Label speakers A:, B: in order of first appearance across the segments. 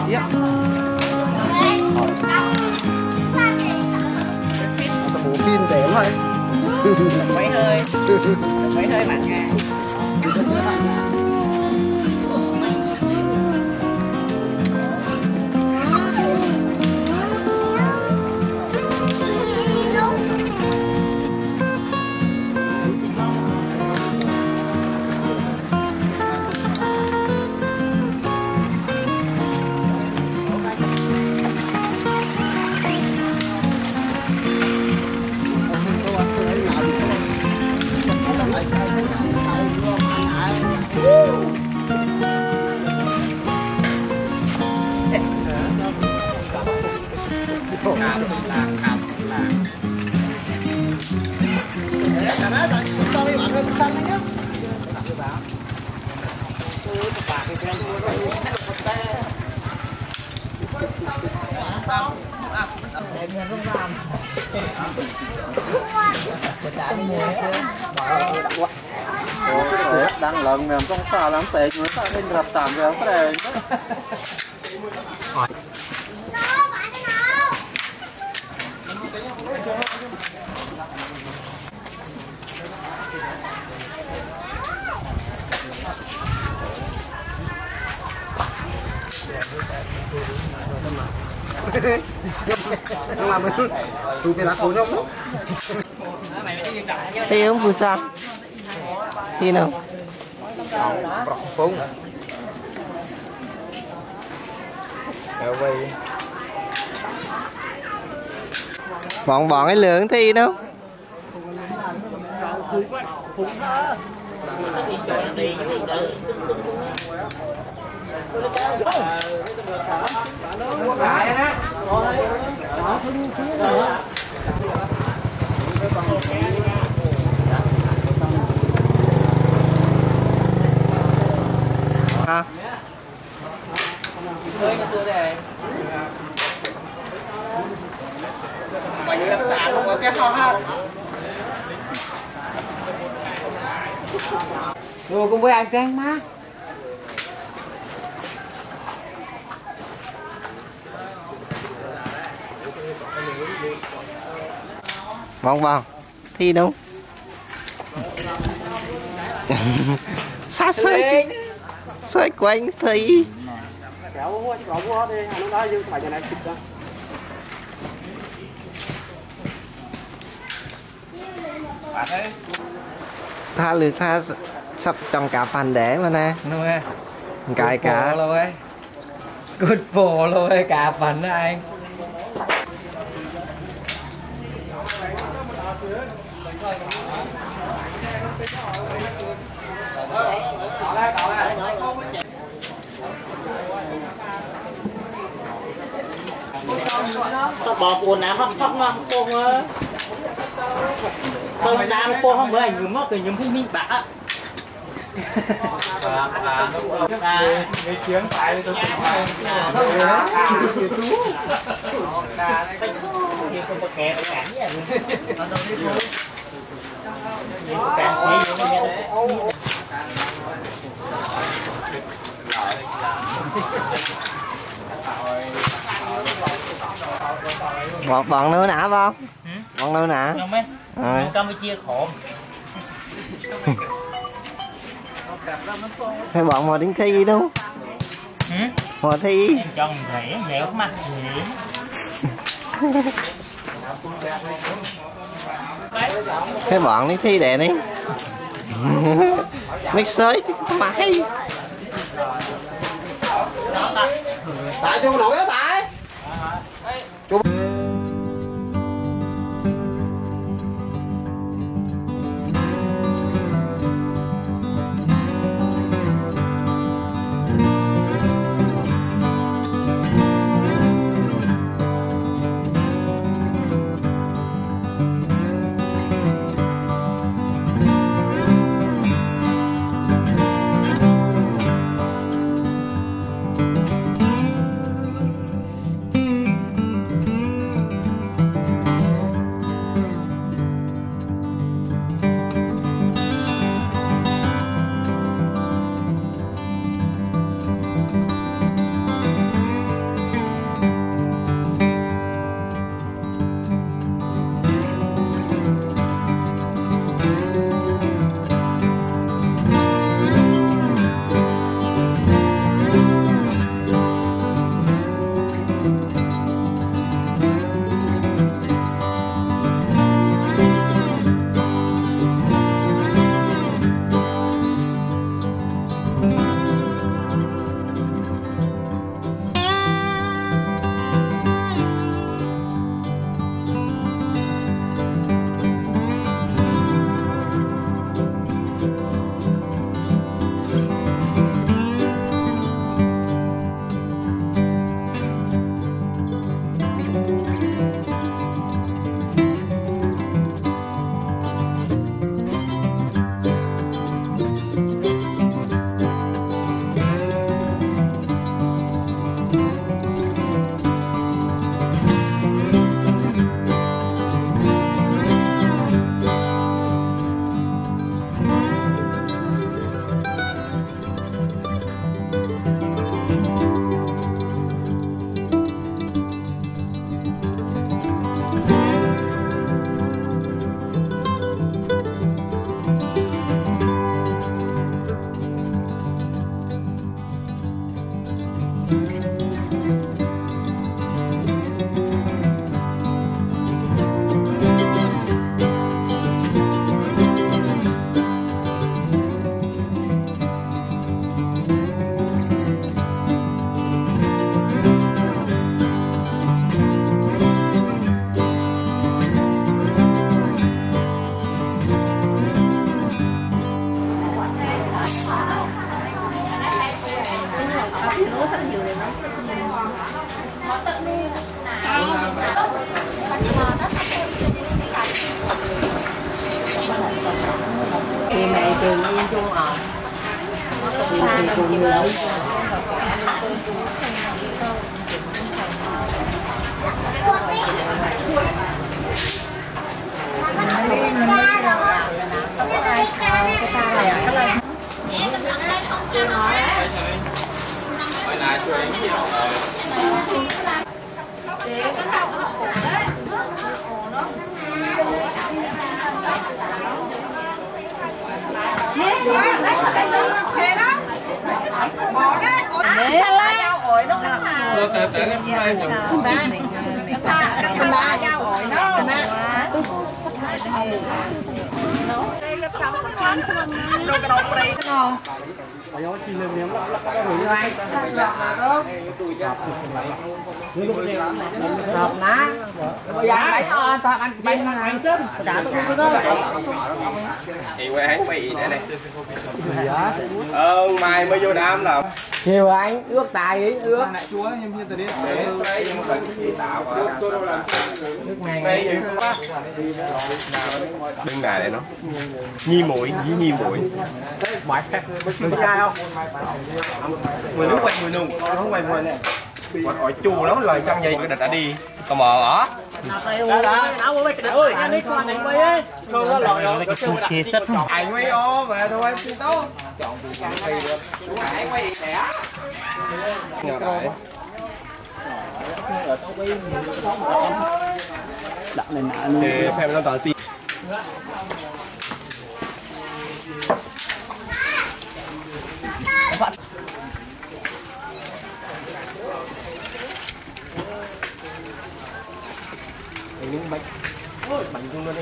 A: Tiếp. Bố pin để thôi. Mấy hơi bạn nghe.
B: Đang lần mềm trong xa lắm tệ người ta nên rập tạm về cái này.
A: Nhưng mà mình tụi mình là khổ nhau lắm.
C: Thì không vừa sao? Thì nào?
A: Phung.
C: Bọn cái lượng thì đâu? À.
A: Mình làm sản không có cái ho ha. Ngồi cùng với anh Trang má.
C: Vòng thi đâu? Sát sơi quanh thi. Tha lượt tha sắp trong cả phần để mà nè. Cài cả
B: luôn ấy. Good for luôn ấy cả phần đó anh.
D: Bỏ cuốn nào hấp nó không không làm cô không với anh nhúng nó từ nhúng khi mình bả
B: Cái chuyến phải tôi phải
D: không có kẹt cái ảnh
C: bọn nữa nã không? Bọn nữa nã.
D: Campuchia khổ.
C: Hay bọn mà đến thi đâu? Mà thi.
D: Chồng thể dẻo mặt gì.
C: Cái bọn đi thi đè đi. Mix sới mãi.
A: Tại cho nổi đó tại.
E: Thì mẹ trường Yên Trung ở thì cùng người Rộp ná bây giờ lấy on thôi anh bay anh sớm trả tôi đó
A: thì quay hắn bị đây này mai mới vô đám là
E: chiều anh ước tài ý ước
B: chúa nhưng như từ đi
E: nước này
A: đừng ngại này nó nhi mũi với nhi mũi mỏi đừng có ai không người nước quay người nung nó quay người này còn hỏi chù lắm lời trong gì cái địch đã đi tò mò ở anh quay ô mà thôi em xin tốt anh quay đẻ đặt lên thì em nó toàn xin bánh chung luôn đi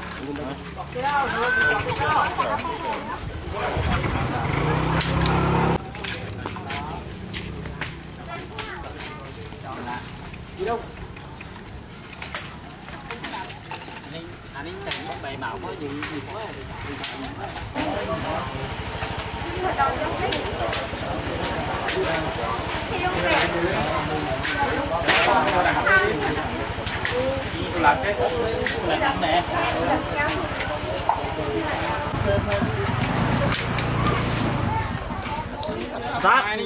A: đi đâu anh ấy chẳng có bề mạo có gì quá làm cái làm nè đó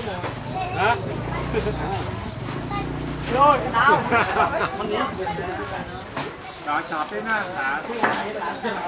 A: rồi đâu rồi chọt lên ha